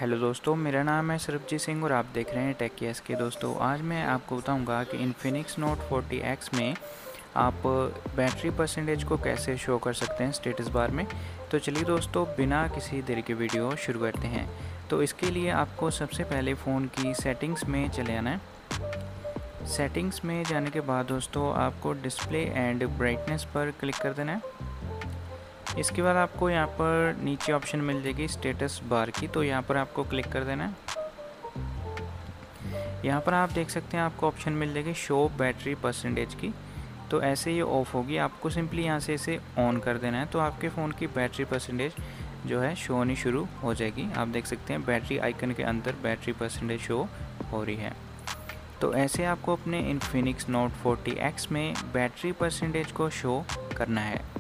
Hello दोस्तों, मेरा नाम है सरबजीत सिंह और आप देख रहे हैं टेक के दोस्तों। आज मैं आपको बताऊंगा कि इन्फिनिक्स नोट 40X में आप बैटरी परसेंटेज को कैसे शो कर सकते हैं स्टेटस बार में। तो चलिए दोस्तों, बिना किसी देरी के वीडियो शुरू करते हैं। तो इसके लिए आपको सबसे पहले फ़ोन की सेटिंग्स में चले आना है। सेटिंग्स में जाने के बाद दोस्तों आपको डिस्प्ले एंड ब्राइटनेस पर क्लिक कर देना है। इसके बाद आपको यहाँ पर नीचे ऑप्शन मिल जाएगी स्टेटस बार की, तो यहाँ पर आपको क्लिक कर देना है। यहाँ पर आप देख सकते हैं आपको ऑप्शन मिल जाएगी शो बैटरी परसेंटेज की। तो ऐसे ये ऑफ होगी, आपको सिंपली यहाँ से इसे ऑन कर देना है। तो आपके फ़ोन की बैटरी परसेंटेज जो है शो होनी शुरू हो जाएगी। आप देख सकते हैं बैटरी आइकन के अंदर बैटरी परसेंटेज शो हो रही है। तो ऐसे आपको अपने इन्फिनिक्स नोट 40X में बैटरी परसेंटेज को शो करना है।